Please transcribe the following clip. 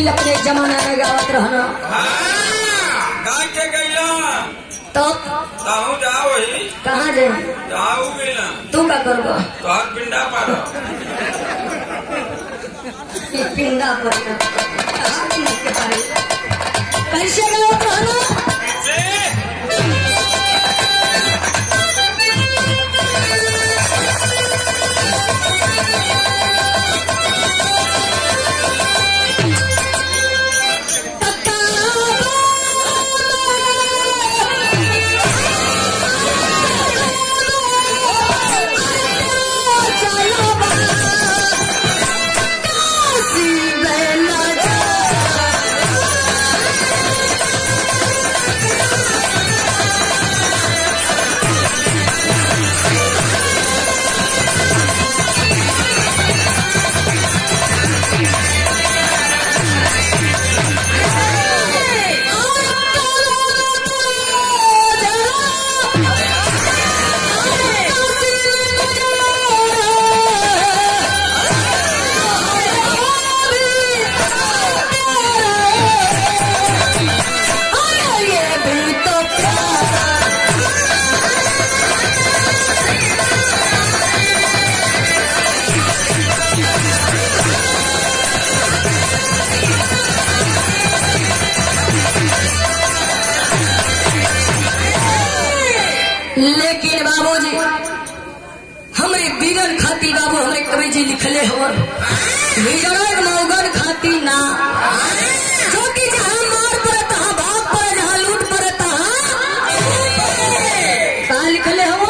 बाबूजी अपने जमाना में गावत रहना गा के गईला तब ताहू जाओ ही कहाँ जे जाओ गईला तू का करबो तोहर पिंडा पारो पिंगा पर कैसे गावत रहना लेकिन बाबूजी हमरे बीगन खाती बाबू हमें कवि जी लिखले हो मऊगन खाती ना जो कि जहाँ मार पड़े तहाँ भाग पड़े जहाँ लूट पड़े तहाँ कहाँ लिखले हो